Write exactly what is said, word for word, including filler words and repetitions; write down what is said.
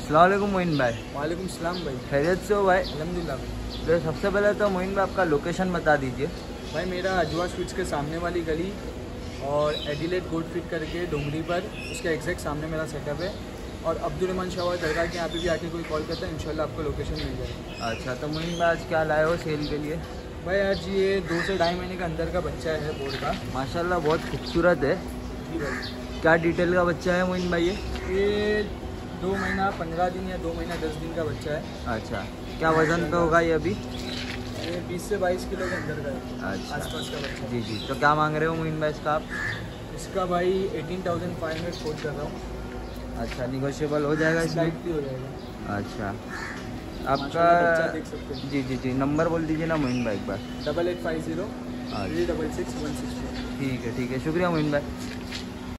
अस्सलाम वालेकुम मोइन भाई। वालेकुम सलाम भाई। खैरियत से हो भाई? अल्हम्दुलिल्लाह भाई। तो सबसे पहले तो मोइन भाई आपका लोकेशन बता दीजिए। भाई मेरा अजवा स्वीट्स के सामने वाली गली और एडिलेट गोल्ड फिट करके डोंगरी पर उसके एग्जैक्ट सामने मेरा सेटअप है। और अब्दुल रहमान शाह दरगाह के यहाँ पे भी आके कोई कॉल करता है, इंशाल्लाह आपको लोकेशन मिल जाएगी। अच्छा, तो मोइन भाई आज क्या लाए हो सेल के लिए? भाई आज ये दो से ढाई महीने का अंदर का बच्चा है बोर्ड का। माशाल्लाह बहुत खूबसूरत है। जी भाई। क्या डिटेल का बच्चा है मोइन भाई ये? ये दो महीना पंद्रह दिन या दो महीना दस दिन का बच्चा है। अच्छा, क्या वज़न पे होगा ये अभी? ये बीस से बाईस किलो के अंदर का है। अच्छा, आसपास का बच्चा। जी जी। तो क्या मांग रहे हो मोइन भाई इसका आप? इसका भाई eighteen thousand five hundred quote कर रहा हूँ। अच्छा, निगोशिएबल हो जाएगा इसमें? स्लाइटली हो जाएगा। अच्छा, बच्चा आपका देख सकते हैं। जी जी जी नंबर बोल दीजिए ना मोइन भाई एक बार। डबल एट फाइव जीरो हाँ three double six one six. ठीक है ठीक है, शुक्रिया मोइन भाई।